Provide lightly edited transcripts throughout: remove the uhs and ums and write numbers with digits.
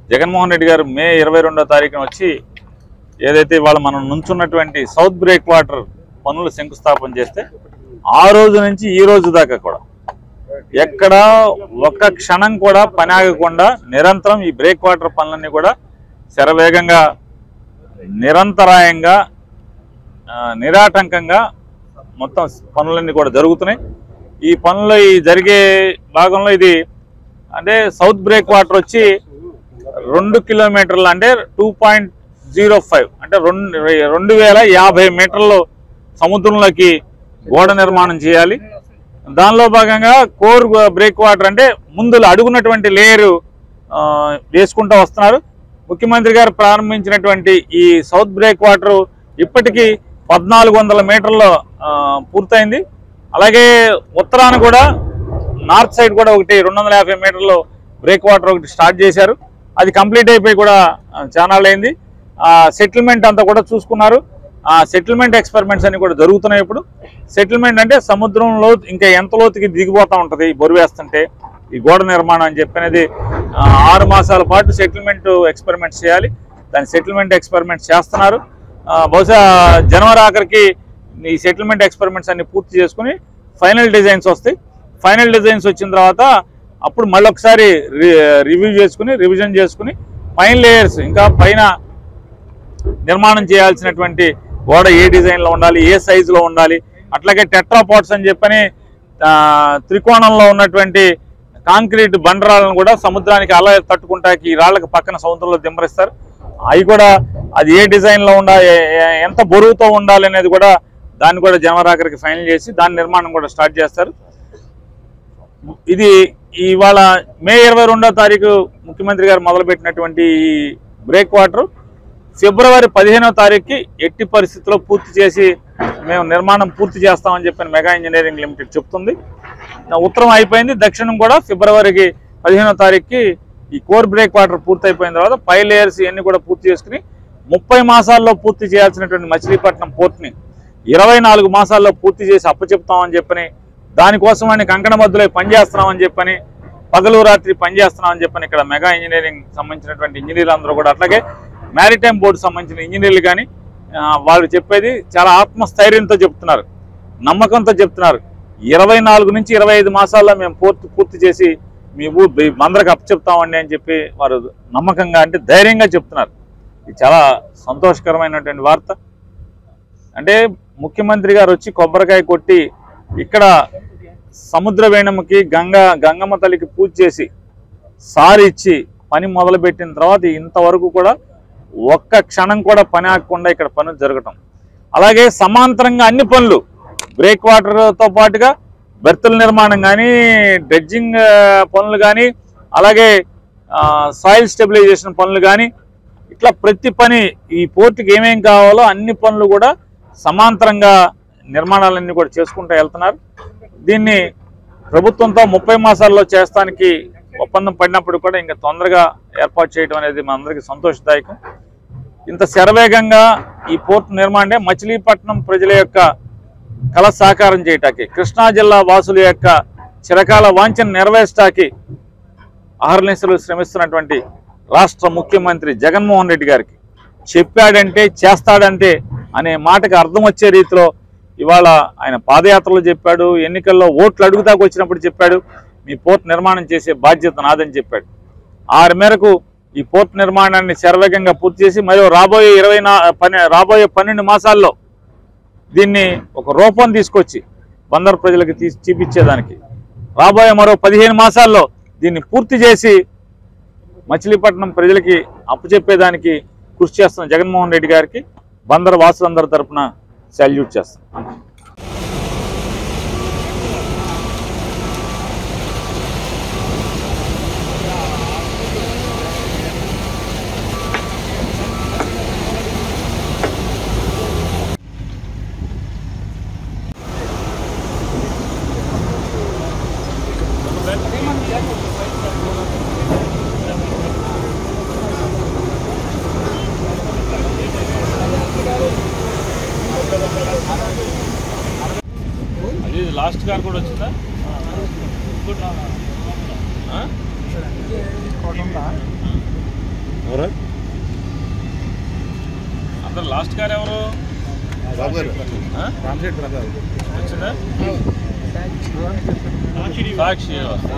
జగన్మోహన్ రెడ్డి గారు మే 22వ తారీఖున వచ్చి ఏదైతే ఇవాళ మనం నుంచున్నటువంటి సౌత్ బ్రేక్ వాటర్ పనులు శంకుస్థాపన చేస్తే ఆ రోజు నుంచి ఈ రోజు దాకా కూడా ఎక్కడ ఒక్క క్షణం కూడా పని ఆగకుండా నిరంతరం ఈ బ్రేక్ వాటర్ పనులన్నీ కూడా శరవేగంగా నిరంతరాయంగా నిరాటంకంగా మొత్తం పనులన్నీ కూడా జరుగుతున్నాయి. ఈ పనులు జరిగే భాగంలో ఇది అంటే సౌత్ బ్రేక్ వాటర్ వచ్చి 2 కిలోమీటర్లు అంటే 2.05 అంటే 2050 మీటర్లు సముద్రంలోకి గోడ నిర్మాణం చేయాలి. దానిలో భాగంగా కోర్ బ్రేక్ వాటర్ అంటే ముందు అడుగున్నటువంటి లేయరు వేసుకుంటూ వస్తున్నారు. ముఖ్యమంత్రి గారు ప్రారంభించినటువంటి ఈ సౌత్ బ్రేక్ వాటర్ ఇప్పటికీ 1400 మీటర్లు పూర్తయింది. అలాగే ఉత్తరాన కూడా నార్త్ సైడ్ కూడా ఒకటి 250 మీటర్లు బ్రేక్ వాటర్ ఒకటి స్టార్ట్ చేశారు. అది కంప్లీట్ అయిపోయి కూడా చాలా అయింది. సెటిల్మెంట్ అంతా కూడా చూసుకున్నారు. సెటిల్మెంట్ ఎక్స్పెరిమెంట్స్ అన్ని కూడా జరుగుతున్నాయి. ఇప్పుడు సెటిల్మెంట్ అంటే సముద్రంలో ఇంకా ఎంత లోతుకి దిగిపోతూ ఉంటుంది బొరువు వేస్తుంటే ఈ గోడ నిర్మాణం అని చెప్పనేది 6 మాసాల పాటు సెటిల్మెంట్ ఎక్స్పెరిమెంట్స్ చేయాలి. దాని సెటిల్మెంట్ ఎక్స్పెరిమెంట్స్ చేస్తున్నారు. బహుశా జనవరి ఆఖరికి ఈ సెటిల్మెంట్ ఎక్స్పెరిమెంట్స్ అన్ని పూర్తి చేసుకుని ఫైనల్ డిజైన్స్ వస్తాయి. ఫైనల్ డిజైన్స్ వచ్చిన తర్వాత అప్పుడు మళ్ళీ ఒకసారి రివిజన్ చేసుకుని పైన లేయర్స్ ఇంకా పైన నిర్మాణం చేయాల్సినటువంటి గోడ ఏ డిజైన్లో ఉండాలి, ఏ సైజులో ఉండాలి, అట్లాగే టెట్రాపాట్స్ అని చెప్పని త్రికోణంలో ఉన్నటువంటి కాంక్రీట్ బండరాలను కూడా సముద్రానికి అలా తట్టుకుంటాకి ఈ రాళ్ళకి పక్కన సముద్రంలో దింపరిస్తారు. అవి కూడా అది ఏ డిజైన్లో ఉండాలి, ఎంత బరువుతో ఉండాలి అనేది కూడా దాన్ని కూడా జనవరి ఆఖరికి ఫైనల్ చేసి దాని నిర్మాణం కూడా స్టార్ట్ చేస్తారు. ఇది ఇవాళ మే 22వ తారీఖు ముఖ్యమంత్రి గారు మొదలుపెట్టినటువంటి ఈ బ్రేక్ వాటర్ ఫిబ్రవరి 15వ తారీఖుకి ఎట్టి పరిస్థితుల్లో పూర్తి చేసి మేము నిర్మాణం పూర్తి చేస్తామని చెప్పిన మెగా ఇంజనీరింగ్ లిమిటెడ్ చెప్తుంది. ఉత్తరం అయిపోయింది. దక్షిణం కూడా ఫిబ్రవరికి 15వ తారీఖుకి ఈ కోర్ బ్రేక్ వాటర్ పూర్తి అయిపోయిన తర్వాత పై లేయర్స్ ఇవన్నీ కూడా పూర్తి చేసుకుని 30 మాసాల్లో పూర్తి చేయాల్సినటువంటి మచిలీపట్నం పోర్ట్ని 24 మాసాల్లో పూర్తి చేసి అప్పచెప్తామని చెప్పని దానికోసం అని కంకణ మధ్యలో పనిచేస్తున్నామని చెప్పని పగలు రాత్రి పనిచేస్తున్నామని చెప్పని ఇక్కడ మెగా ఇంజనీరింగ్ సంబంధించినటువంటి ఇంజనీర్లు అందరూ కూడా అట్లాగే మ్యారిటైమ్ బోర్డు సంబంధించిన ఇంజనీర్లు కానీ వాళ్ళు చెప్పేది చాలా ఆత్మస్థైర్యంతో చెప్తున్నారు, నమ్మకంతో చెప్తున్నారు. 24 నుంచి 25 మాసాల్లో మేము పూర్తి చేసి మీ అందరికి అప్పచెప్తామండి అని చెప్పి వారు నమ్మకంగా అంటే ధైర్యంగా చెప్తున్నారు. ఇది చాలా సంతోషకరమైనటువంటి వార్త. అంటే ముఖ్యమంత్రి గారు వచ్చి కొబ్బరికాయ కొట్టి ఇక్కడ సముద్ర వేణముకి గంగమ్మ తల్లికి పూజ చేసి సారి ఇచ్చి పని మొదలుపెట్టిన తర్వాత ఇంతవరకు కూడా ఒక్క క్షణం కూడా పని ఆగకుండా ఇక్కడ పనులు జరగటం, అలాగే సమాంతరంగా అన్ని పనులు బ్రేక్ వాటర్తో పాటుగా బెర్తుల నిర్మాణం కానీ డ్రెడ్జింగ్ పనులు కానీ అలాగే సాయిల్ స్టెబిలైజేషన్ పనులు కానీ ఇట్లా ప్రతి పని ఈ పోర్టుకి ఏమేం కావాలో అన్ని పనులు కూడా సమాంతరంగా నిర్మాణాలన్నీ కూడా చేసుకుంటూ వెళ్తున్నారు. దీన్ని ప్రభుత్వంతో 30 మాసాల్లో చేస్తానికి ఒప్పందం పడినప్పుడు కూడా ఇంకా తొందరగా ఏర్పాటు చేయడం అనేది మనందరికీ సంతోషదాయకం. ఇంత శరవేగంగా ఈ పోర్టు నిర్మాణం మచిలీపట్నం ప్రజల యొక్క కళ సాకారం చేయటానికి కృష్ణా జిల్లా వాసుల యొక్క చిరకాల వాంఛను నెరవేర్చడానికి అహర్నిశలు శ్రమిస్తున్నటువంటి రాష్ట్ర ముఖ్యమంత్రి జగన్మోహన్ రెడ్డి గారికి చెప్పాడంటే చేస్తాడంటే అనే మాటకి అర్థం వచ్చే రీతిలో ఇవాళ ఆయన పాదయాత్రలో చెప్పాడు, ఎన్నికల్లో ఓట్లు అడుగుతాకు వచ్చినప్పుడు చెప్పాడు మీ పోర్టు నిర్మాణం చేసే బాధ్యత నాదని చెప్పాడు. ఆ మేరకు ఈ పోర్టు నిర్మాణాన్ని శరవేగంగా పూర్తి చేసి మరియు రాబోయే 12 మాసాల్లో దీన్ని ఒక రూపం తీసుకొచ్చి బందరు ప్రజలకు చూపించేదానికి రాబోయే మరో 15 మాసాల్లో దీన్ని పూర్తి చేసి మచిలీపట్నం ప్రజలకి అప్పచెప్పేదానికి కృషి చేస్తున్న జగన్మోహన్ రెడ్డి గారికి బందరు వాసులందరి తరఫున సాల్యూట్ చేస్తాం. అందరు లాస్ట్ కార్ ఎవరు? వచ్చిందా? సాక్షి.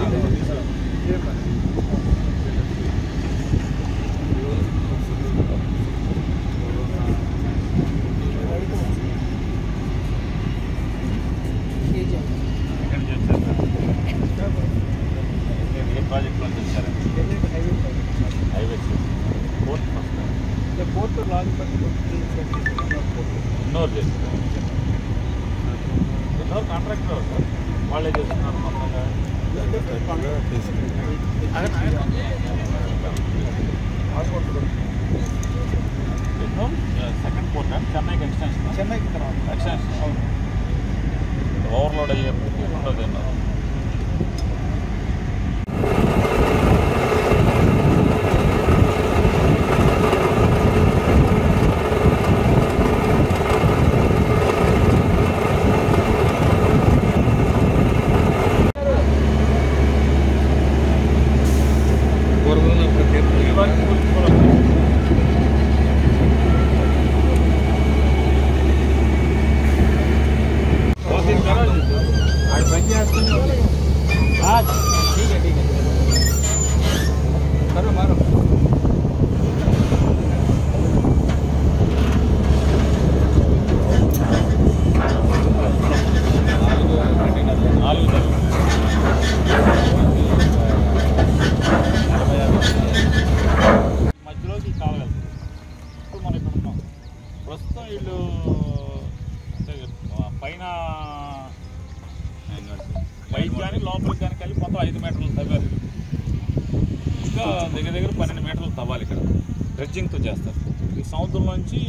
ఏ ప్రాజెక్ట్ లో చేశారు? పోర్ట్ ఎన్నోరు చేస్తారు, ఎన్నోరు కాంట్రాక్టర్ వాళ్ళే చేస్తున్నారు మొత్తంగా. ఎన్నో సెకండ్ పోర్ట్ చెన్నైకి ఎక్స్టెన్షన్, ఎక్స్టెన్షన్ ఓవర్లోడ్ అయ్యేప్పటికీ ఉండదు ఎన్నో. మధ్యలోకి కావాలి. ఇప్పుడు మనం ఇక్కడ ఉన్నాం. ప్రస్తుతం వీళ్ళు పైన పైకి కానీ లోపలికి కానీ కలిపి మొత్తం 5 మీటర్లు తవ్వారు. ఇంకా దగ్గర దగ్గర 12 మీటర్లు తవ్వాలి. ఇక్కడ డ్రెడ్జింగ్తో చేస్తారు. ఈ సముద్రంలోంచి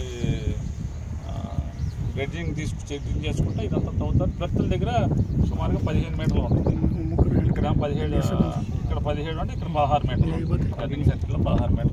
డ్రెడ్జింగ్ చెక్కింగ్ చేసుకుంటే ఇదంతా తవ్వుతారు. ప్రస్తుతం దగ్గర సుమారుగా 15 మీటర్లు ఉంటుంది. ఇక్కడ 17, ఇక్కడ 17 అంటే ఇక్కడ 16 మీటర్లు. డ్రెడ్జింగ్ సర్కిల్లో 16 మీటర్లు.